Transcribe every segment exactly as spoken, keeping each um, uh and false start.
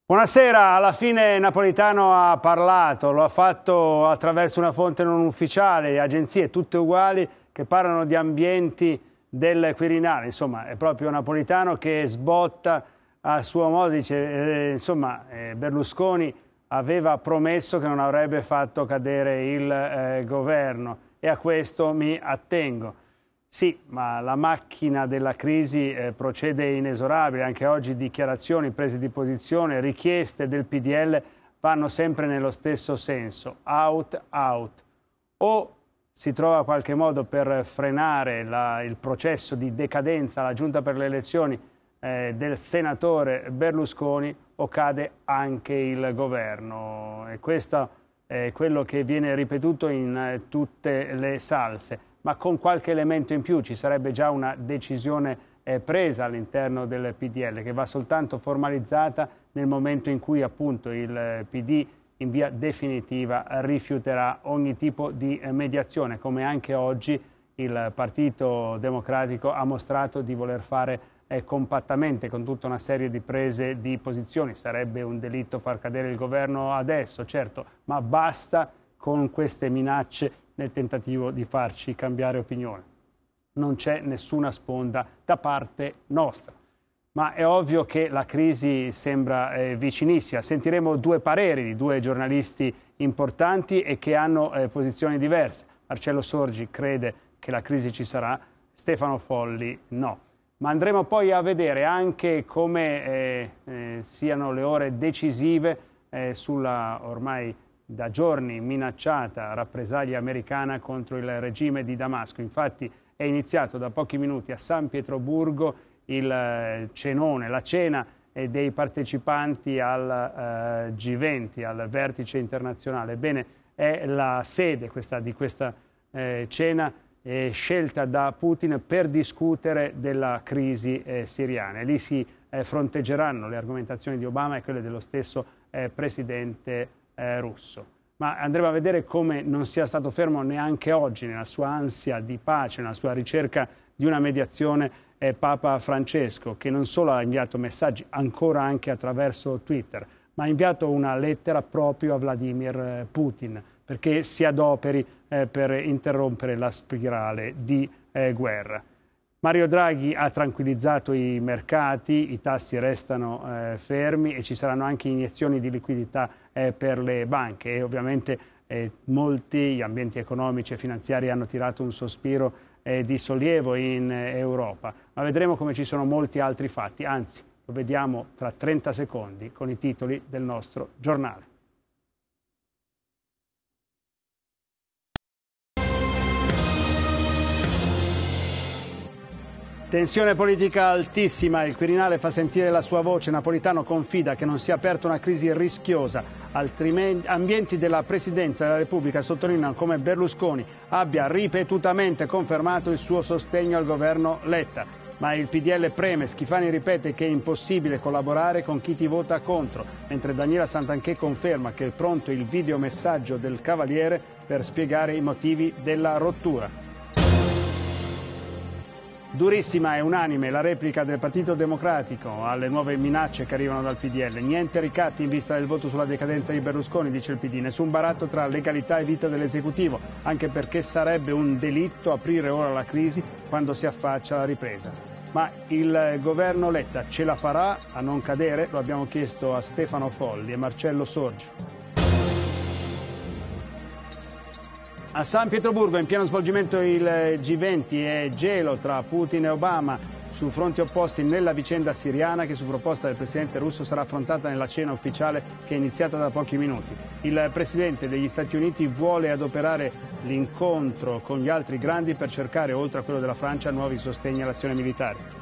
Buonasera, alla fine Napolitano ha parlato, lo ha fatto attraverso una fonte non ufficiale, agenzie tutte uguali che parlano di ambienti del Quirinale. Insomma, è proprio Napolitano che sbotta a suo modo, dice, eh, insomma, eh, Berlusconi aveva promesso che non avrebbe fatto cadere il eh, governo e a questo mi attengo. Sì, ma la macchina della crisi eh, procede inesorabile, anche oggi dichiarazioni, prese di posizione, richieste del P D L vanno sempre nello stesso senso, out, out. O si trova qualche modo per frenare la, il processo di decadenza alla Giunta per le elezioni eh, del senatore Berlusconi o cade anche il governo. E questo è quello che viene ripetuto in eh, tutte le salse. Ma con qualche elemento in più ci sarebbe già una decisione eh, presa all'interno del P D L che va soltanto formalizzata nel momento in cui appunto il P D in via definitiva rifiuterà ogni tipo di eh, mediazione, come anche oggi il Partito Democratico ha mostrato di voler fare eh, compattamente con tutta una serie di prese di posizioni. Sarebbe un delitto far cadere il governo adesso, certo, ma basta con queste minacce nel tentativo di farci cambiare opinione. Non c'è nessuna sponda da parte nostra, ma è ovvio che la crisi sembra eh, vicinissima. Sentiremo due pareri di due giornalisti importanti e che hanno eh, posizioni diverse. Marcello Sorgi crede che la crisi ci sarà, Stefano Folli no. Ma andremo poi a vedere anche come eh, eh, siano le ore decisive eh, sulla ormai da giorni minacciata rappresaglia americana contro il regime di Damasco. Infatti è iniziato da pochi minuti a San Pietroburgo il cenone, la cena dei partecipanti al G venti, al vertice internazionale. Ebbene, è la sede questa, di questa eh, cena eh, scelta da Putin per discutere della crisi eh, siriana. E lì si eh, fronteggeranno le argomentazioni di Obama e quelle dello stesso eh, presidente Eh, russo. Ma andremo a vedere come non sia stato fermo neanche oggi nella sua ansia di pace, nella sua ricerca di una mediazione eh, Papa Francesco, che non solo ha inviato messaggi ancora anche attraverso Twitter, ma ha inviato una lettera proprio a Vladimir Putin perché si adoperi eh, per interrompere la spirale di eh, guerra. Mario Draghi ha tranquillizzato i mercati, i tassi restano eh, fermi e ci saranno anche iniezioni di liquidità eh, per le banche e ovviamente eh, molti ambienti economici e finanziari hanno tirato un sospiro eh, di sollievo in eh, Europa. Ma vedremo come ci sono molti altri fatti, anzi lo vediamo tra trenta secondi con i titoli del nostro giornale. Tensione politica altissima, il Quirinale fa sentire la sua voce, Napolitano confida che non sia aperta una crisi rischiosa. Altri ambienti della Presidenza della Repubblica sottolineano come Berlusconi abbia ripetutamente confermato il suo sostegno al governo Letta. Ma il P D L preme, Schifani ripete che è impossibile collaborare con chi ti vota contro, mentre Daniela Santanchè conferma che è pronto il videomessaggio del Cavaliere per spiegare i motivi della rottura. Durissima e unanime la replica del Partito Democratico alle nuove minacce che arrivano dal P D L. Niente ricatti in vista del voto sulla decadenza di Berlusconi, dice il P D. Nessun baratto tra legalità e vita dell'esecutivo, anche perché sarebbe un delitto aprire ora la crisi quando si affaccia la ripresa. Ma il governo Letta ce la farà a non cadere? Lo abbiamo chiesto a Stefano Folli e Marcello Sorgi. A San Pietroburgo in pieno svolgimento il G venti e gelo tra Putin e Obama su fronti opposti nella vicenda siriana che su proposta del presidente russo sarà affrontata nella cena ufficiale che è iniziata da pochi minuti. Il presidente degli Stati Uniti vuole adoperare l'incontro con gli altri grandi per cercare, oltre a quello della Francia, nuovi sostegni all'azione militare.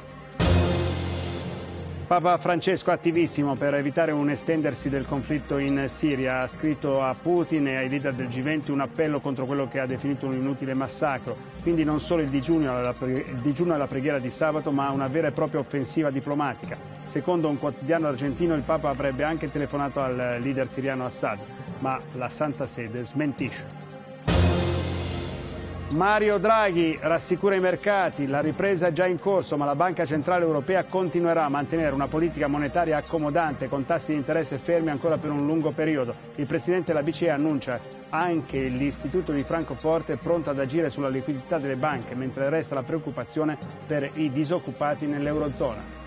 Papa Francesco attivissimo per evitare un estendersi del conflitto in Siria. Ha scritto a Putin e ai leader del G venti un appello contro quello che ha definito un inutile massacro. Quindi non solo il digiuno alla, il digiuno alla preghiera di sabato, ma una vera e propria offensiva diplomatica. Secondo un quotidiano argentino il Papa avrebbe anche telefonato al leader siriano Assad, ma la Santa Sede smentisce. Mario Draghi rassicura i mercati, la ripresa è già in corso, ma la Banca Centrale Europea continuerà a mantenere una politica monetaria accomodante con tassi di interesse fermi ancora per un lungo periodo. Il Presidente della B C E annuncia anche l'Istituto di Francoforte pronto ad agire sulla liquidità delle banche, mentre resta la preoccupazione per i disoccupati nell'Eurozona.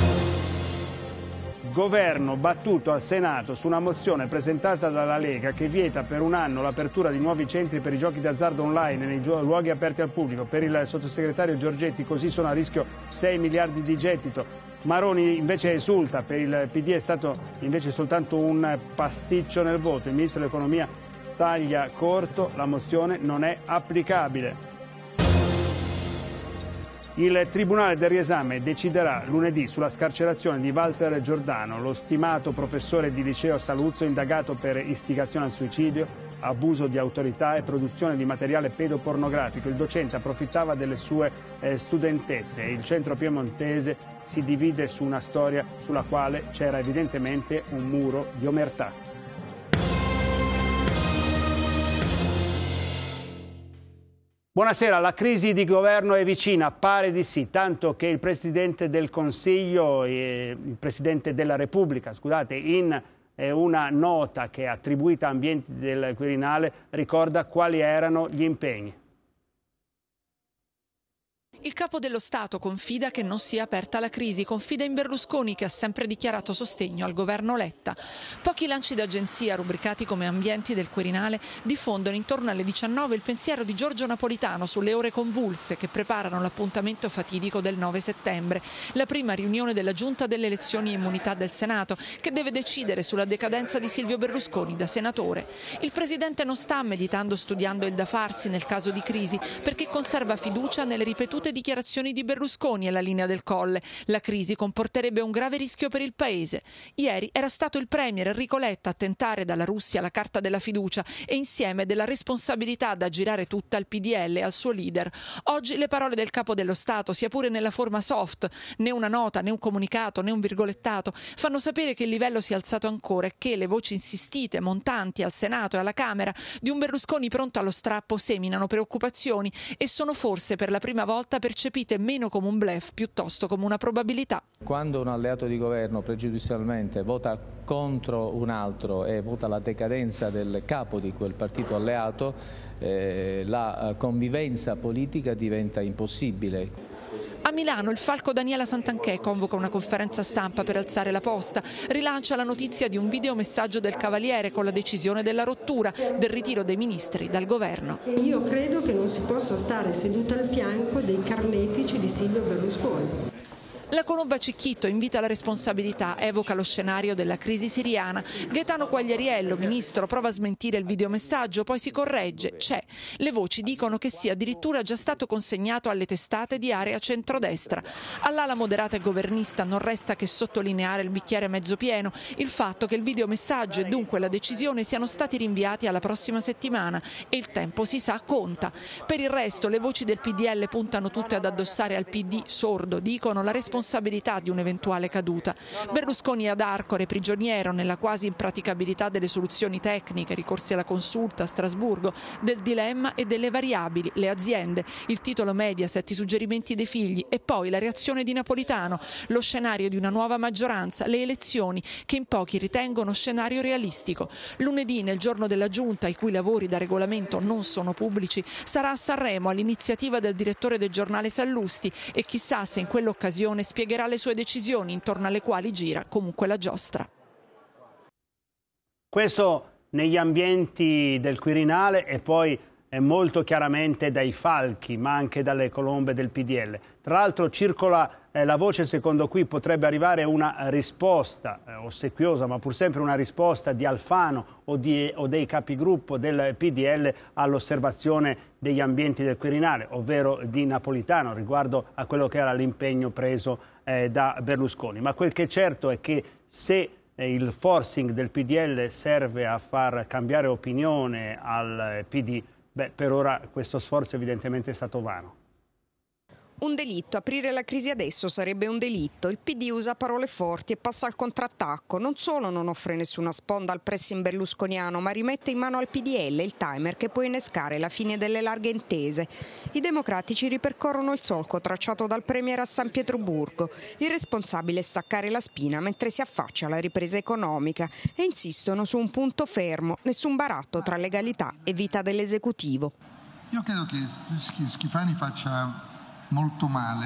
Governo battuto al Senato su una mozione presentata dalla Lega che vieta per un anno l'apertura di nuovi centri per i giochi d'azzardo online nei luoghi aperti al pubblico. Per il sottosegretario Giorgetti così sono a rischio sei miliardi di gettito. Maroni invece esulta, per il P D è stato invece soltanto un pasticcio nel voto. Il Ministro dell'Economia taglia corto, la mozione non è applicabile. Il Tribunale del riesame deciderà lunedì sulla scarcerazione di Walter Giordano, lo stimato professore di liceo a Saluzzo indagato per istigazione al suicidio, abuso di autorità e produzione di materiale pedopornografico. Il docente approfittava delle sue eh, studentesse e il centro piemontese si divide su una storia sulla quale c'era evidentemente un muro di omertà. Buonasera, la crisi di governo è vicina, pare di sì, tanto che il Presidente del Consiglio, eh, il Presidente della Repubblica, scusate, in eh, una nota che è attribuita a Ambienti del Quirinale, ricorda quali erano gli impegni. Il capo dello Stato confida che non sia aperta la crisi, confida in Berlusconi che ha sempre dichiarato sostegno al governo Letta. Pochi lanci d'agenzia rubricati come Ambienti del Quirinale diffondono intorno alle diciannove il pensiero di Giorgio Napolitano sulle ore convulse che preparano l'appuntamento fatidico del nove settembre, la prima riunione della Giunta delle elezioni e immunità del Senato che deve decidere sulla decadenza di Silvio Berlusconi da senatore. Il Presidente non sta meditando studiando il da farsi nel caso di crisi perché conserva fiducia nelle ripetute dichiarazioni di Berlusconi e la linea del Colle. La crisi comporterebbe un grave rischio per il Paese. Ieri era stato il Premier Enrico Letta a tentare dalla Russia la carta della fiducia e insieme della responsabilità da girare tutta al P D L e al suo leader. Oggi le parole del Capo dello Stato, sia pure nella forma soft, né una nota, né un comunicato, né un virgolettato, fanno sapere che il livello si è alzato ancora e che le voci insistite, montanti al Senato e alla Camera di un Berlusconi pronto allo strappo seminano preoccupazioni e sono forse per la prima volta percepite meno come un bluff piuttosto come una probabilità. Quando un alleato di governo pregiudizialmente vota contro un altro e vota la decadenza del capo di quel partito alleato, eh, la convivenza politica diventa impossibile. A Milano il falco Daniela Santanchè convoca una conferenza stampa per alzare la posta, rilancia la notizia di un videomessaggio del Cavaliere con la decisione della rottura, del ritiro dei ministri dal governo. Io credo che non si possa stare seduta al fianco dei carnefici di Silvio Berlusconi. La Colomba Cicchitto invita alla responsabilità, evoca lo scenario della crisi siriana. Gaetano Quagliariello, ministro, prova a smentire il videomessaggio, poi si corregge, c'è. Le voci dicono che sia addirittura già stato consegnato alle testate di area centrodestra. All'ala moderata e governista non resta che sottolineare il bicchiere mezzo pieno, il fatto che il videomessaggio e dunque la decisione siano stati rinviati alla prossima settimana e il tempo si sa conta. Per il resto le voci del P D L puntano tutte ad addossare al P D sordo, dicono la responsabilità responsabilità di un'eventuale caduta. Berlusconi ad Arcore, prigioniero nella quasi impraticabilità delle soluzioni tecniche, ricorsi alla consulta a Strasburgo, del dilemma e delle variabili, le aziende, il titolo Mediaset, i suggerimenti dei figli e poi la reazione di Napolitano, lo scenario di una nuova maggioranza, le elezioni che in pochi ritengono scenario realistico. Lunedì, nel giorno della Giunta, i cui lavori da regolamento non sono pubblici, sarà a Sanremo all'iniziativa del direttore del giornale Sallusti e chissà se in quell'occasione spiegherà le sue decisioni intorno alle quali gira comunque la giostra. Questo negli ambienti del Quirinale e poi è molto chiaramente dai falchi, ma anche dalle colombe del P D L. Tra l'altro circola eh, la voce secondo cui potrebbe arrivare una risposta eh, ossequiosa, ma pur sempre una risposta di Alfano o, di, o dei capigruppo del P D L all'osservazione degli ambienti del Quirinale, ovvero di Napolitano, riguardo a quello che era l'impegno preso eh, da Berlusconi. Ma quel che è certo è che se eh, il forcing del P D L serve a far cambiare opinione al P D, beh, per ora questo sforzo evidentemente è stato vano. Un delitto, aprire la crisi adesso sarebbe un delitto. Il P D usa parole forti e passa al contrattacco. Non solo non offre nessuna sponda al pressing berlusconiano, ma rimette in mano al P D L il timer che può innescare la fine delle larghe intese. I democratici ripercorrono il solco tracciato dal Premier a San Pietroburgo. Il responsabile è staccare la spina mentre si affaccia alla ripresa economica e insistono su un punto fermo, nessun baratto tra legalità e vita dell'esecutivo. Io credo che Schifani faccia molto male,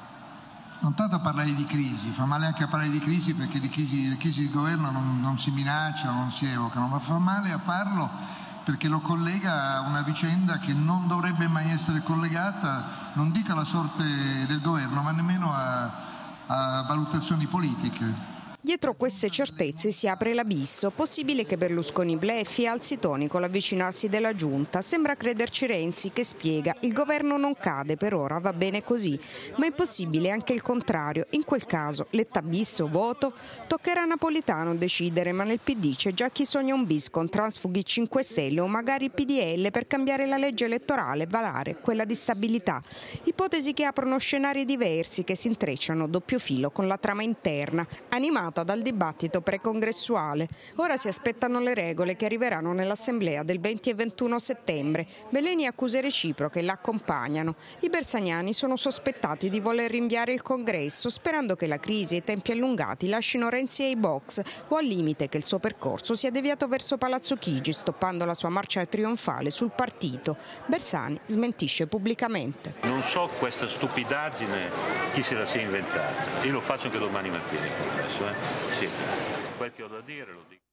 non tanto a parlare di crisi, fa male anche a parlare di crisi perché di crisi, le crisi di governo non, non si minacciano, non si evocano, ma fa male a farlo perché lo collega a una vicenda che non dovrebbe mai essere collegata, non dico alla sorte del governo, ma nemmeno a, a valutazioni politiche. Dietro queste certezze si apre l'abisso. Possibile che Berlusconi bleffi e alzi toni con l'avvicinarsi della giunta. Sembra crederci Renzi che spiega: il governo non cade, per ora va bene così. Ma è possibile anche il contrario. In quel caso, Letta bis o voto? Toccherà a Napolitano decidere, ma nel P D c'è già chi sogna un bis con transfughi cinque Stelle o magari P D L per cambiare la legge elettorale e valare quella di stabilità. Ipotesi che aprono scenari diversi che si intrecciano a doppio filo con la trama interna, animata dal dibattito precongressuale. Ora si aspettano le regole che arriveranno nell'assemblea del venti e ventuno settembre. Veleni e accuse reciproche l'accompagnano. I bersaniani sono sospettati di voler rinviare il congresso, sperando che la crisi e i tempi allungati lasciino Renzi ai box o al limite che il suo percorso sia deviato verso Palazzo Chigi, stoppando la sua marcia trionfale sul partito. Bersani smentisce pubblicamente. Non so questa stupidaggine chi se la sia inventata. Io lo faccio anche domani mattina il congresso, eh? Sì, quel che ho da dire lo dico.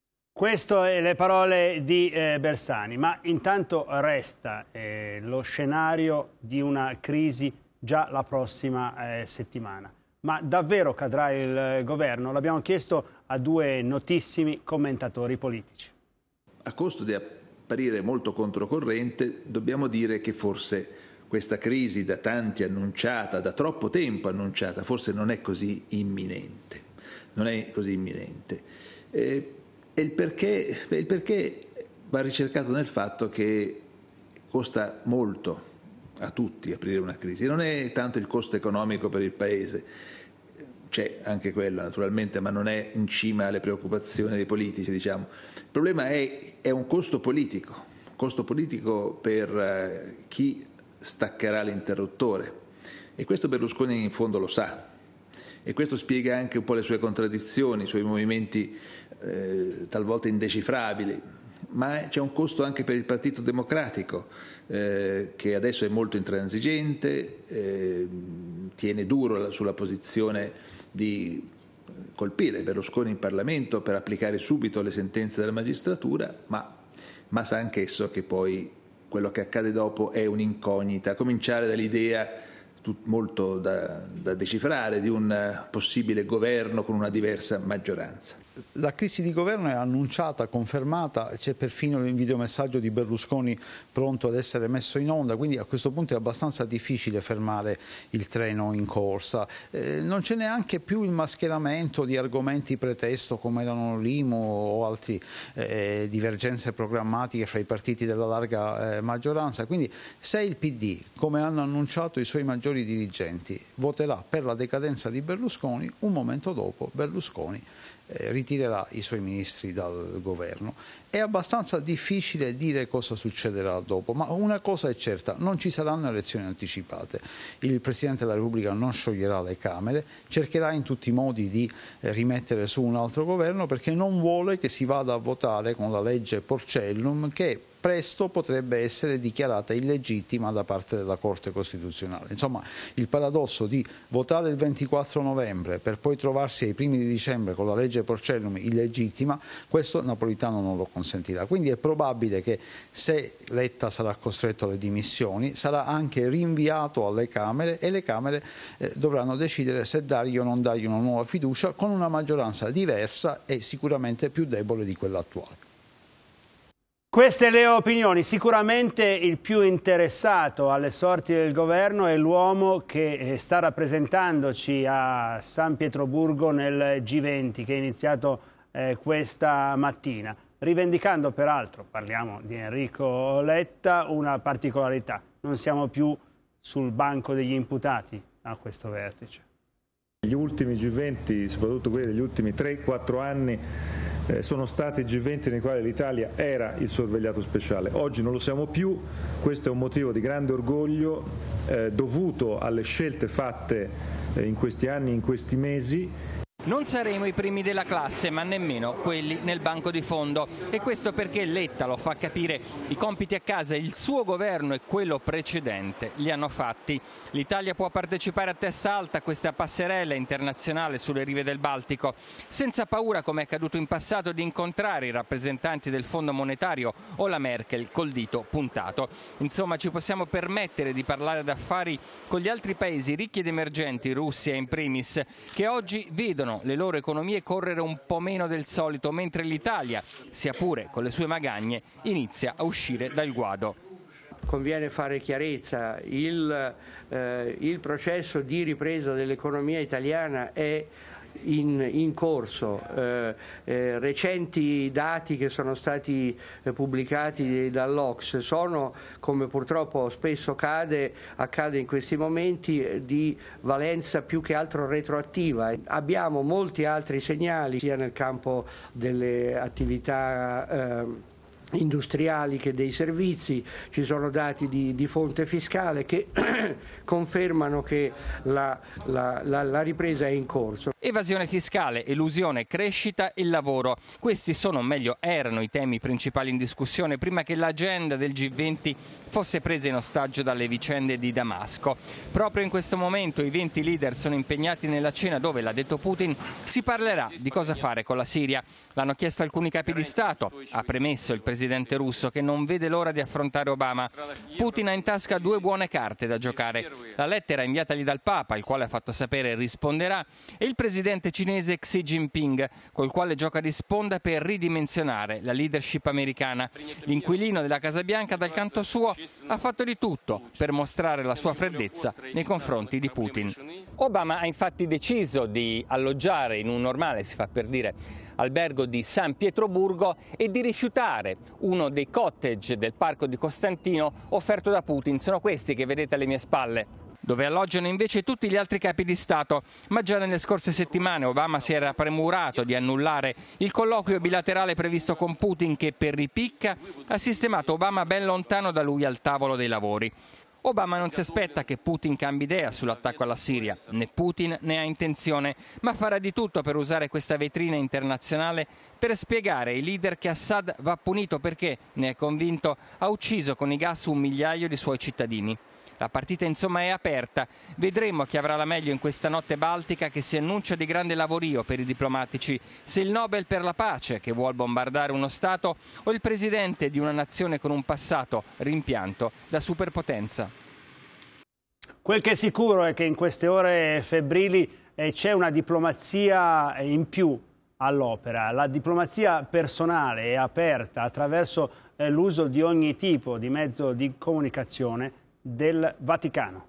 Queste le parole di eh, Bersani, ma intanto resta eh, lo scenario di una crisi già la prossima eh, settimana. Ma davvero cadrà il governo? L'abbiamo chiesto a due notissimi commentatori politici. A costo di apparire molto controcorrente, dobbiamo dire che forse questa crisi da tanti annunciata, da troppo tempo annunciata, forse non è così imminente. Non è così imminente. Eh, e il perché, il perché va ricercato nel fatto che costa molto a tutti aprire una crisi. Non è tanto il costo economico per il Paese, c'è anche quello naturalmente, ma non è in cima alle preoccupazioni dei politici, diciamo. Il problema è, è un costo politico, costo politico per eh, chi staccherà l'interruttore, e questo Berlusconi in fondo lo sa, e questo spiega anche un po' le sue contraddizioni, i suoi movimenti eh, talvolta indecifrabili. Ma c'è un costo anche per il Partito Democratico, eh, che adesso è molto intransigente, eh, tiene duro sulla posizione di colpire Berlusconi in Parlamento per applicare subito le sentenze della magistratura, ma, ma sa anch'esso che poi quello che accade dopo è un'incognita, a cominciare dall'idea molto da, da decifrare di un possibile governo con una diversa maggioranza. La crisi di governo è annunciata, confermata, c'è perfino il videomessaggio di Berlusconi pronto ad essere messo in onda, quindi a questo punto è abbastanza difficile fermare il treno in corsa. Eh, non c'è neanche più il mascheramento di argomenti pretesto come erano l'I M U o altre eh, divergenze programmatiche fra i partiti della larga eh, maggioranza, quindi se il P D, come hanno annunciato i suoi maggiori dirigenti, voterà per la decadenza di Berlusconi, un momento dopo Berlusconi Eh, ritirerà i suoi ministri dal governo. È abbastanza difficile dire cosa succederà dopo, ma una cosa è certa: non ci saranno elezioni anticipate. Il Presidente della Repubblica non scioglierà le Camere, cercherà in tutti i modi di eh, rimettere su un altro governo, perché non vuole che si vada a votare con la legge Porcellum, che presto potrebbe essere dichiarata illegittima da parte della Corte Costituzionale. Insomma, il paradosso di votare il ventiquattro novembre per poi trovarsi ai primi di dicembre con la legge Porcellum illegittima, questo Napolitano non lo consentirà. Quindi è probabile che, se Letta sarà costretto alle dimissioni, sarà anche rinviato alle Camere, e le Camere eh, dovranno decidere se dargli o non dargli una nuova fiducia, con una maggioranza diversa e sicuramente più debole di quella attuale. Queste le opinioni. Sicuramente il più interessato alle sorti del governo è l'uomo che sta rappresentandoci a San Pietroburgo nel G venti, che è iniziato eh, questa mattina, rivendicando peraltro, parliamo di Enrico Letta, una particolarità: non siamo più sul banco degli imputati a questo vertice. Gli ultimi G venti, soprattutto quelli degli ultimi tre quattro anni, eh, sono stati G venti nei quali l'Italia era il sorvegliato speciale. Oggi non lo siamo più, questo è un motivo di grande orgoglio eh, dovuto alle scelte fatte eh, in questi anni, in questi mesi. Non saremo i primi della classe, ma nemmeno quelli nel banco di fondo. E questo perché Letta lo fa capire: i compiti a casa il suo governo e quello precedente li hanno fatti. L'Italia può partecipare a testa alta a questa passerella internazionale sulle rive del Baltico, senza paura, come è accaduto in passato, di incontrare i rappresentanti del Fondo Monetario o la Merkel col dito puntato. Insomma, ci possiamo permettere di parlare d'affari con gli altri paesi ricchi ed emergenti, Russia in primis, che oggi vedono le loro economie correre un po' meno del solito, mentre l'Italia, sia pure con le sue magagne, inizia a uscire dal guado. Conviene fare chiarezza, il, eh, il processo di ripresa dell'economia italiana è In, in corso. Eh, eh, recenti dati che sono stati eh, pubblicati dall'O C S E sono, come purtroppo spesso accade, accade in questi momenti, eh, di valenza più che altro retroattiva. Abbiamo molti altri segnali sia nel campo delle attività eh, industriali che dei servizi. Ci sono dati di, di fonte fiscale che confermano che la, la, la, la ripresa è in corso. Evasione fiscale, elusione, crescita e lavoro. Questi sono, o meglio erano, i temi principali in discussione prima che l'agenda del G venti fosse presa in ostaggio dalle vicende di Damasco. Proprio in questo momento i venti leader sono impegnati nella cena dove, l'ha detto Putin, si parlerà di cosa fare con la Siria. L'hanno chiesto alcuni capi di Stato, ha premesso il presidente russo, che non vede l'ora di affrontare Obama. Putin ha in tasca due buone carte da giocare: la lettera inviatagli dal Papa, il quale ha fatto sapere risponderà, e il presidente cinese Xi Jinping, col quale gioca di sponda per ridimensionare la leadership americana. L'inquilino della Casa Bianca, dal canto suo, ha fatto di tutto per mostrare la sua freddezza nei confronti di Putin. Obama ha infatti deciso di alloggiare in un normale, si fa per dire, albergo di San Pietroburgo e di rifiutare uno dei cottage del parco di Costantino offerto da Putin. Sono questi che vedete alle mie spalle, dove alloggiano invece tutti gli altri capi di Stato. Ma già nelle scorse settimane Obama si era premurato di annullare il colloquio bilaterale previsto con Putin, che per ripicca ha sistemato Obama ben lontano da lui al tavolo dei lavori. Obama non si aspetta che Putin cambi idea sull'attacco alla Siria, né Putin ne ha intenzione, ma farà di tutto per usare questa vetrina internazionale per spiegare ai leader che Assad va punito perché, ne è convinto, ha ucciso con i gas un migliaio di suoi cittadini. La partita insomma è aperta, vedremo chi avrà la meglio in questa notte baltica che si annuncia di grande lavorio per i diplomatici, se il Nobel per la pace che vuol bombardare uno Stato o il presidente di una nazione con un passato rimpianto da superpotenza. Quel che è sicuro è che in queste ore febbrili eh, c'è una diplomazia in più all'opera, la diplomazia personale e aperta attraverso eh, l'uso di ogni tipo di mezzo di comunicazione del Vaticano.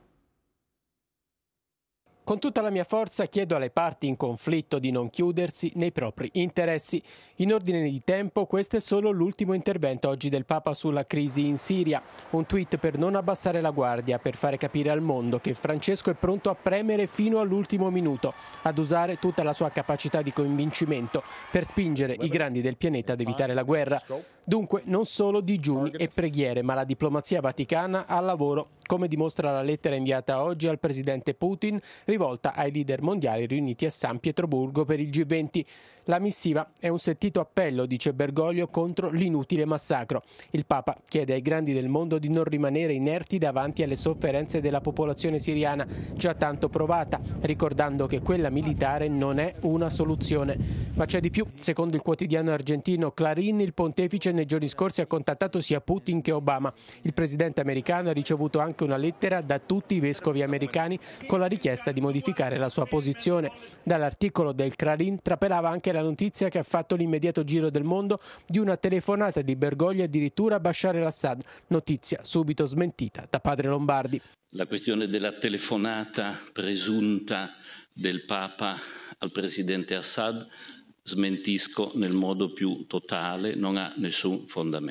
Con tutta la mia forza chiedo alle parti in conflitto di non chiudersi nei propri interessi. In ordine di tempo, questo è solo l'ultimo intervento oggi del Papa sulla crisi in Siria. Un tweet per non abbassare la guardia, per fare capire al mondo che Francesco è pronto a premere fino all'ultimo minuto, ad usare tutta la sua capacità di convincimento per spingere i grandi del pianeta ad evitare la guerra. Dunque non solo digiuni e preghiere, ma la diplomazia vaticana al lavoro, come dimostra la lettera inviata oggi al presidente Putin, rivolta ai leader mondiali riuniti a San Pietroburgo per il G venti. La missiva è un sentito appello, dice Bergoglio, contro l'inutile massacro. Il Papa chiede ai grandi del mondo di non rimanere inerti davanti alle sofferenze della popolazione siriana, già tanto provata, ricordando che quella militare non è una soluzione. Ma c'è di più. Secondo il quotidiano argentino Clarín, il pontefice nei giorni scorsi ha contattato sia Putin che Obama. Il presidente americano ha ricevuto anche una lettera da tutti i vescovi americani con la richiesta di modificare la sua posizione. Dall'articolo del Clarín trapelava anche la notizia che ha fatto l'immediato giro del mondo di una telefonata di Bergoglio addirittura a Bashar al-Assad, notizia subito smentita da padre Lombardi. La questione della telefonata presunta del Papa al presidente Assad smentisco nel modo più totale, non ha nessun fondamento.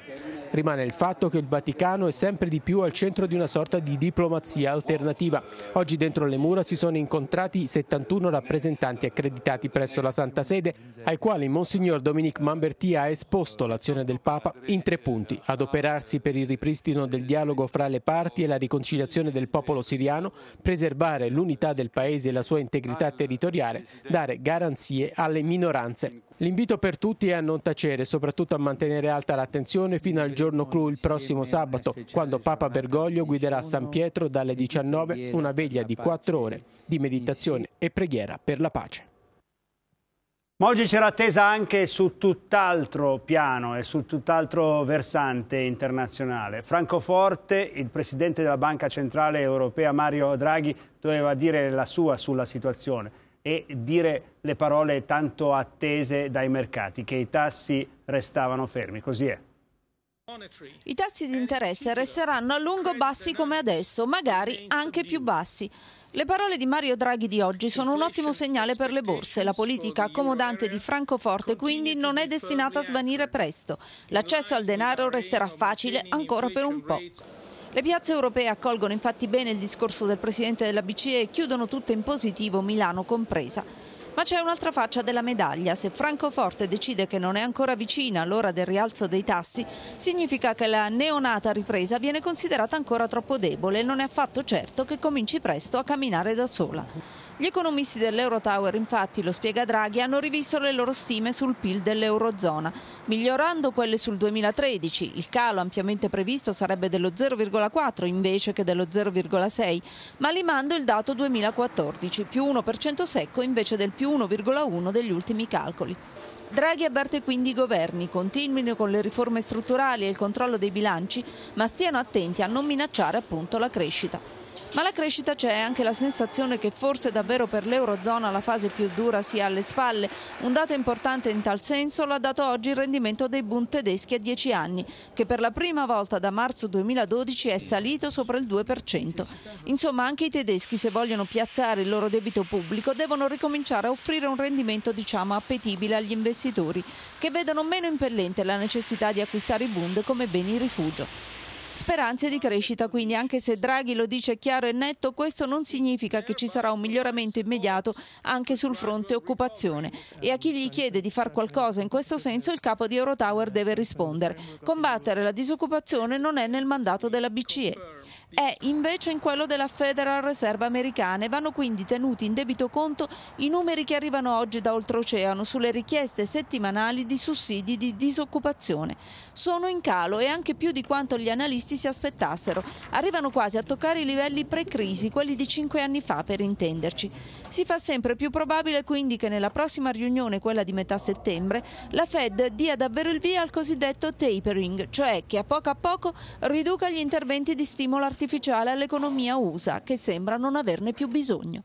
Rimane il fatto che il Vaticano è sempre di più al centro di una sorta di diplomazia alternativa. Oggi dentro le mura si sono incontrati settantuno rappresentanti accreditati presso la Santa Sede, ai quali Monsignor Dominique Mamberti ha esposto l'azione del Papa in tre punti: adoperarsi per il ripristino del dialogo fra le parti e la riconciliazione del popolo siriano, preservare l'unità del paese e la sua integrità territoriale, dare garanzie alle minoranze. L'invito per tutti è a non tacere e soprattutto a mantenere alta l'attenzione fino al giorno clou il prossimo sabato, quando Papa Bergoglio guiderà a San Pietro dalle diciannove una veglia di quattro ore di meditazione e preghiera per la pace. Ma oggi c'era attesa anche su tutt'altro piano e su tutt'altro versante internazionale. Francoforte, il presidente della Banca Centrale Europea Mario Draghi doveva dire la sua sulla situazione e dire le parole tanto attese dai mercati, che i tassi restavano fermi. Così è. I tassi di interesse resteranno a lungo bassi come adesso, magari anche più bassi. Le parole di Mario Draghi di oggi sono un ottimo segnale per le borse. La politica accomodante di Francoforte quindi non è destinata a svanire presto. L'accesso al denaro resterà facile ancora per un po'. Le piazze europee accolgono infatti bene il discorso del Presidente della B C E e chiudono tutte in positivo, Milano compresa. Ma c'è un'altra faccia della medaglia. Se Francoforte decide che non è ancora vicina l'ora del rialzo dei tassi, significa che la neonata ripresa viene considerata ancora troppo debole e non è affatto certo che cominci presto a camminare da sola. Gli economisti dell'Eurotower, infatti, lo spiega Draghi, hanno rivisto le loro stime sul P I L dell'Eurozona, migliorando quelle sul duemilatredici. Il calo ampiamente previsto sarebbe dello zero virgola quattro invece che dello zero virgola sei, ma limando il dato duemilaquattordici, più uno per cento secco invece del più uno virgola uno degli ultimi calcoli. Draghi avverte quindi i governi, continuino con le riforme strutturali e il controllo dei bilanci, ma stiano attenti a non minacciare appunto la crescita. Ma la crescita c'è, anche la sensazione che forse davvero per l'Eurozona la fase più dura sia alle spalle. Un dato importante in tal senso l'ha dato oggi il rendimento dei Bund tedeschi a dieci anni, che per la prima volta da marzo duemiladodici è salito sopra il due per cento. Insomma, anche i tedeschi, se vogliono piazzare il loro debito pubblico, devono ricominciare a offrire un rendimento, diciamo, appetibile agli investitori, che vedono meno impellente la necessità di acquistare i Bund come beni rifugio. Speranze di crescita quindi, anche se Draghi lo dice chiaro e netto, questo non significa che ci sarà un miglioramento immediato anche sul fronte occupazione. E a chi gli chiede di far qualcosa in questo senso, il capo di Eurotower deve rispondere: combattere la disoccupazione non è nel mandato della B C E. È invece in quello della Federal Reserve americana e vanno quindi tenuti in debito conto i numeri che arrivano oggi da oltreoceano sulle richieste settimanali di sussidi di disoccupazione. Sono in calo e anche più di quanto gli analisti si aspettassero. Arrivano quasi a toccare i livelli pre-crisi, quelli di cinque anni fa per intenderci. Si fa sempre più probabile quindi che nella prossima riunione, quella di metà settembre, la Fed dia davvero il via al cosiddetto tapering, cioè che a poco a poco riduca gli interventi di stimolo artificiale artificiale all'economia U S A, che sembra non averne più bisogno.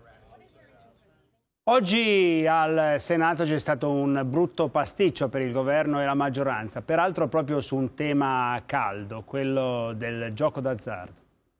Oggi al Senato c'è stato un brutto pasticcio per il governo e la maggioranza, peraltro proprio su un tema caldo, quello del gioco d'azzardo.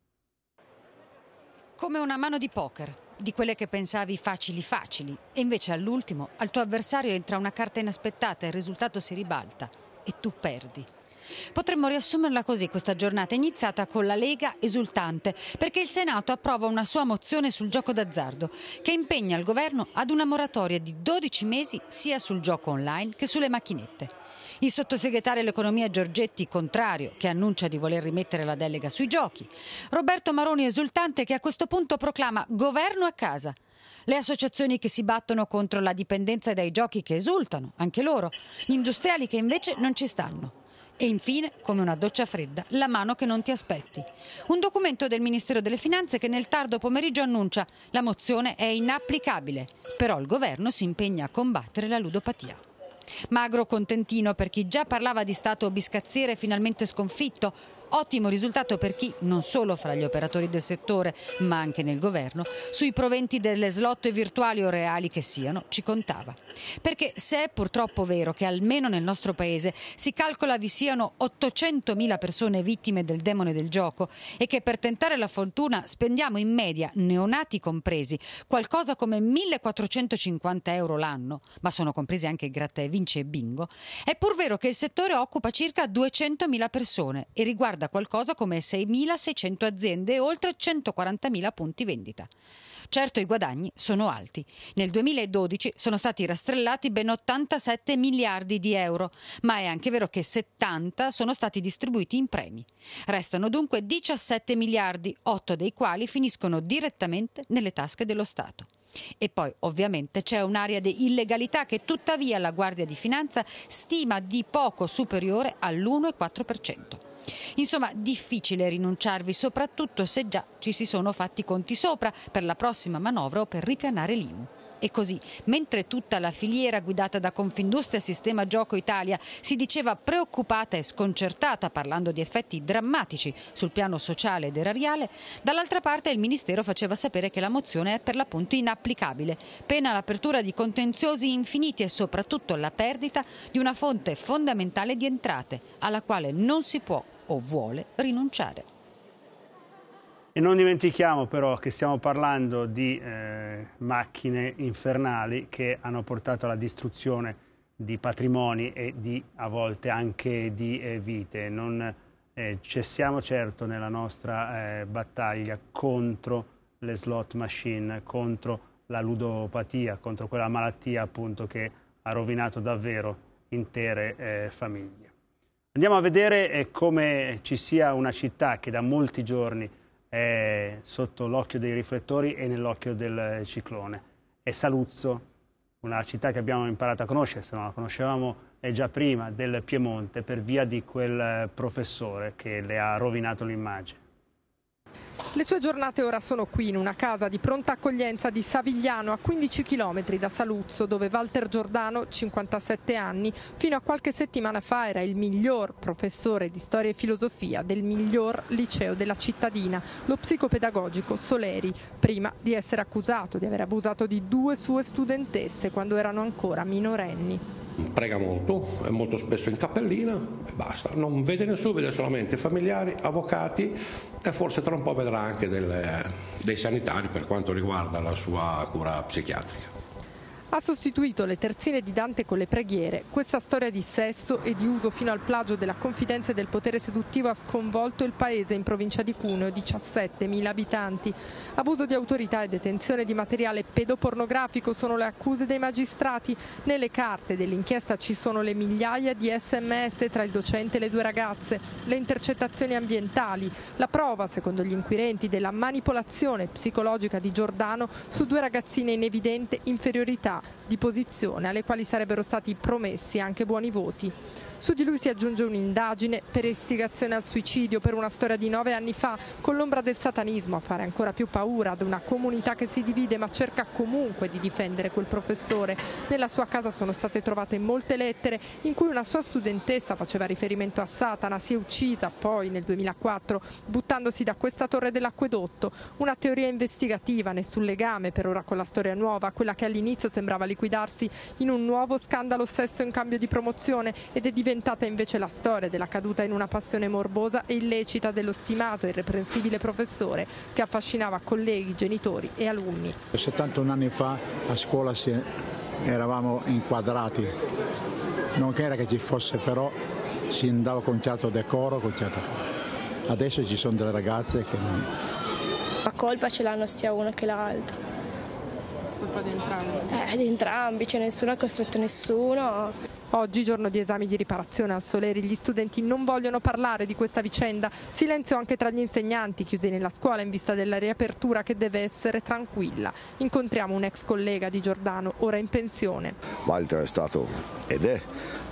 Come una mano di poker, di quelle che pensavi facili facili, e invece all'ultimo al tuo avversario entra una carta inaspettata e il risultato si ribalta e tu perdi. Potremmo riassumerla così questa giornata, iniziata con la Lega esultante perché il Senato approva una sua mozione sul gioco d'azzardo che impegna il governo ad una moratoria di dodici mesi sia sul gioco online che sulle macchinette. Il sottosegretario all'economia Giorgetti contrario, che annuncia di voler rimettere la delega sui giochi. Roberto Maroni esultante, che a questo punto proclama governo a casa. Le associazioni che si battono contro la dipendenza dai giochi, che esultano, anche loro. Gli industriali che invece non ci stanno. E infine, come una doccia fredda, la mano che non ti aspetti. Un documento del Ministero delle Finanze che nel tardo pomeriggio annuncia: la mozione è inapplicabile, però il governo si impegna a combattere la ludopatia. Magro contentino per chi già parlava di stato biscazziere finalmente sconfitto, Ottimo risultato per chi, non solo fra gli operatori del settore, ma anche nel governo, sui proventi delle slot virtuali o reali che siano, ci contava. Perché se è purtroppo vero che almeno nel nostro paese si calcola vi siano ottocentomila persone vittime del demone del gioco e che per tentare la fortuna spendiamo in media, neonati compresi, qualcosa come millequattrocentocinquanta euro l'anno, ma sono compresi anche gratta e vinci e bingo, è pur vero che il settore occupa circa duecentomila persone e riguarda qualcosa come seimilaseicento aziende e oltre centoquarantamila punti vendita. Certo, i guadagni sono alti. Nel duemiladodici sono stati rastrellati ben ottantasette miliardi di euro, ma è anche vero che settanta sono stati distribuiti in premi. Restano dunque diciassette miliardi, otto dei quali finiscono direttamente nelle tasche dello Stato. E poi ovviamente c'è un'area di illegalità che tuttavia la Guardia di Finanza stima di poco superiore all'uno virgola quattro per cento. Insomma, difficile rinunciarvi, soprattutto se già ci si sono fatti conti sopra per la prossima manovra o per ripianare l'I M U. E così, mentre tutta la filiera guidata da Confindustria Sistema Gioco Italia si diceva preoccupata e sconcertata parlando di effetti drammatici sul piano sociale ed erariale, dall'altra parte il Ministero faceva sapere che la mozione è per l'appunto inapplicabile, pena l'apertura di contenziosi infiniti e soprattutto la perdita di una fonte fondamentale di entrate, alla quale non si può o vuole rinunciare. E non dimentichiamo però che stiamo parlando di eh, macchine infernali che hanno portato alla distruzione di patrimoni e di, a volte anche di eh, vite. Non eh, cessiamo certo nella nostra eh, battaglia contro le slot machine, contro la ludopatia, contro quella malattia appunto che ha rovinato davvero intere eh, famiglie. Andiamo a vedere eh, come ci sia una città che da molti giorni è sotto l'occhio dei riflettori e nell'occhio del ciclone. È Saluzzo, una città che abbiamo imparato a conoscere, se non la conoscevamo già prima, del Piemonte, per via di quel professore che le ha rovinato l'immagine. Le sue giornate ora sono qui, in una casa di pronta accoglienza di Savigliano, a quindici chilometri da Saluzzo, dove Walter Giordano, cinquantasette anni, fino a qualche settimana fa era il miglior professore di storia e filosofia del miglior liceo della cittadina, lo psicopedagogico Soleri, prima di essere accusato di aver abusato di due sue studentesse quando erano ancora minorenni. Prega molto, è molto spesso in cappellina e basta, non vede nessuno, vede solamente familiari, avvocati e forse tra un po' vedrà anche delle, dei sanitari per quanto riguarda la sua cura psichiatrica. Ha sostituito le terzine di Dante con le preghiere. Questa storia di sesso e di uso fino al plagio della confidenza e del potere seduttivo ha sconvolto il paese in provincia di Cuneo, diciassettemila abitanti. Abuso di autorità e detenzione di materiale pedopornografico sono le accuse dei magistrati. Nelle carte dell'inchiesta ci sono le migliaia di sms tra il docente e le due ragazze, le intercettazioni ambientali, la prova, secondo gli inquirenti, della manipolazione psicologica di Giordano su due ragazzine in evidente inferiorità di posizione, alle quali sarebbero stati promessi anche buoni voti. Su di lui si aggiunge un'indagine per istigazione al suicidio per una storia di nove anni fa, con l'ombra del satanismo a fare ancora più paura ad una comunità che si divide ma cerca comunque di difendere quel professore. Nella sua casa sono state trovate molte lettere in cui una sua studentessa faceva riferimento a Satana, si è uccisa poi nel duemilaquattro buttandosi da questa torre dell'acquedotto. Una teoria investigativa, nessun legame per ora con la storia nuova, quella che all'inizio sembrava liquidarsi in un nuovo scandalo sesso in cambio di promozione ed è diventata diventata invece la storia della caduta in una passione morbosa e illecita dello stimato e irreprensibile professore che affascinava colleghi, genitori e alunni. settantuno anni fa a scuola si, eravamo inquadrati, non che era che ci fosse, però si andava con certo decoro, con certo. Adesso ci sono delle ragazze che non... La colpa ce l'hanno sia una che l'altra. Colpa di entrambi? Eh, di entrambi, cioè nessuno ha costretto nessuno. Oggi, giorno di esami di riparazione al Soleri, gli studenti non vogliono parlare di questa vicenda. Silenzio anche tra gli insegnanti chiusi nella scuola in vista della riapertura che deve essere tranquilla. Incontriamo un ex collega di Giordano, ora in pensione. Walter è stato ed è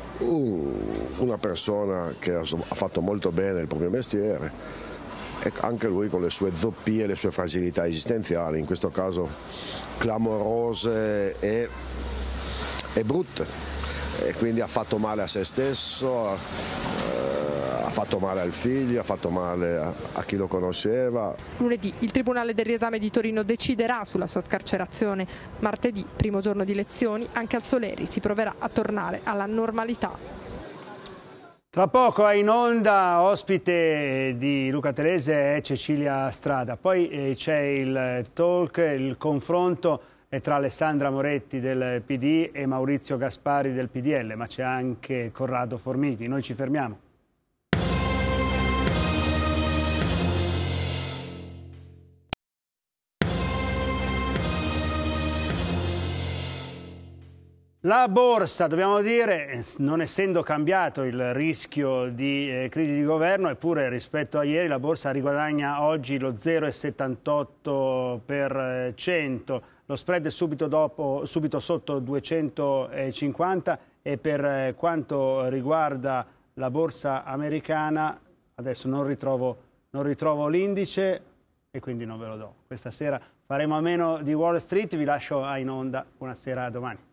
una persona che ha fatto molto bene il proprio mestiere e anche lui con le sue zoppie e le sue fragilità esistenziali, in questo caso clamorose e, e brutte. E quindi ha fatto male a se stesso, eh, ha fatto male al figlio, ha fatto male a, a chi lo conosceva. Lunedì il Tribunale del riesame di Torino deciderà sulla sua scarcerazione. Martedì, primo giorno di lezioni, anche al Soleri si proverà a tornare alla normalità. Tra poco è in onda, ospite di Luca Telese è Cecilia Strada, poi eh, c'è il talk, il confronto è tra Alessandra Moretti del P D e Maurizio Gaspari del P D L, ma c'è anche Corrado Formighi. Noi ci fermiamo. La borsa, dobbiamo dire, non essendo cambiato il rischio di eh, crisi di governo, eppure rispetto a ieri la borsa riguadagna oggi lo zero virgola settantotto per cento, lo spread è subito, dopo, subito sotto duecentocinquanta e per eh, quanto riguarda la borsa americana, adesso non ritrovo, non ritrovo l'indice e quindi non ve lo do. Questa sera faremo a meno di Wall Street, vi lascio a in onda, buonasera, a domani.